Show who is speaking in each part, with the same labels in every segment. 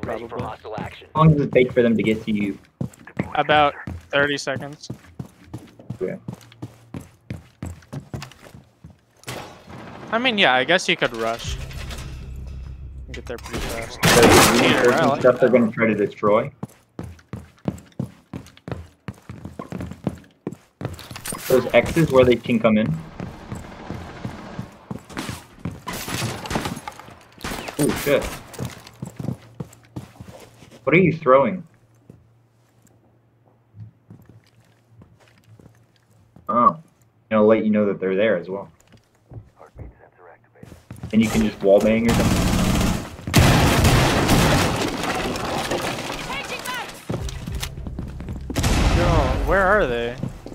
Speaker 1: Ready for
Speaker 2: probably.
Speaker 1: hostile action.
Speaker 3: How long does it take for them to get to you?
Speaker 2: About 30 seconds.
Speaker 3: Yeah.
Speaker 2: I mean, yeah, I guess you could rush. Get there pretty fast.
Speaker 3: So the
Speaker 2: Yeah, I
Speaker 3: reinforcement
Speaker 2: like
Speaker 3: stuff they're
Speaker 2: that.
Speaker 3: going to try to destroy. Those X's where they can come in. Oh shit. What are you throwing? Oh. It'll let you know that they're there as well.
Speaker 1: Heartbeat sensor activated.
Speaker 3: And you can just wallbang or something.
Speaker 2: Yo, where are they?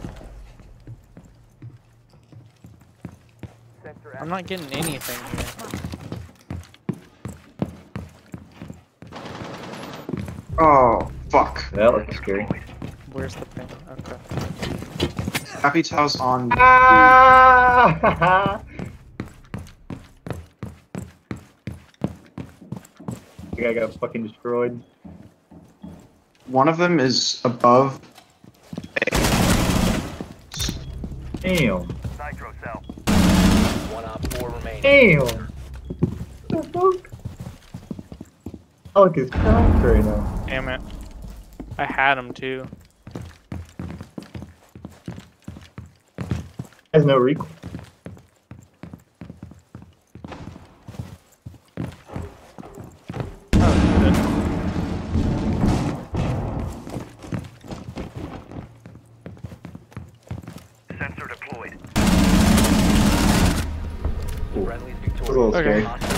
Speaker 1: Sensor
Speaker 2: I'm not getting anything here.
Speaker 4: Oh, fuck.
Speaker 3: That looks scary.
Speaker 2: Where's the ping? Okay.
Speaker 4: Happy Tow's on.
Speaker 3: Ah! I think I got fucking destroyed.
Speaker 4: One of them is above.
Speaker 3: Damn.
Speaker 1: Nitro cell. 1 op 4 remaining.
Speaker 3: Damn. What the fuck? Alec is cracked right now.
Speaker 2: Damn it. I had him too.
Speaker 3: Has no recoil.
Speaker 2: Oh, good.
Speaker 1: Sensor deployed.
Speaker 3: Ooh.
Speaker 1: Friendly's
Speaker 3: It's a little
Speaker 1: victorious.
Speaker 2: Okay.
Speaker 3: scary.